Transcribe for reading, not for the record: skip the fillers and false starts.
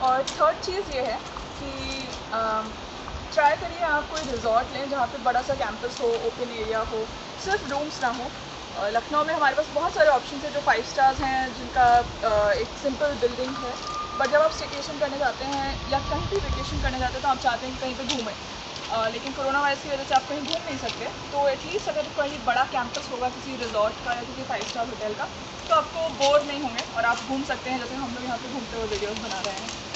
और थर्ड चीज़ ये है कि ट्राई करिए आप कोई रिज़ॉर्ट लें जहाँ पे बड़ा सा कैंपस हो, ओपन एरिया हो, सिर्फ रूम्स ना हो। लखनऊ में हमारे पास बहुत सारे ऑप्शन है जो 5 स्टार्स हैं, जिनका एक सिंपल बिल्डिंग है। बट जब आप स्टेकेशन करने जाते हैं या कहीं भी वेकेशन करने जाते हैं तो आप चाहते हैं कि कहीं पे घूमें, लेकिन कोरोना वायरस की वजह से आप कहीं घूम नहीं सकते। तो एटलीस्ट अगर कहीं बड़ा कैंपस होगा किसी रिज़ॉर्ट का या किसी 5 स्टार होटल का, तो आपको बोर नहीं होंगे और आप घूम सकते हैं, जैसे हम लोग यहाँ पे घूमते हुए वीडियोज़ बना रहे हैं।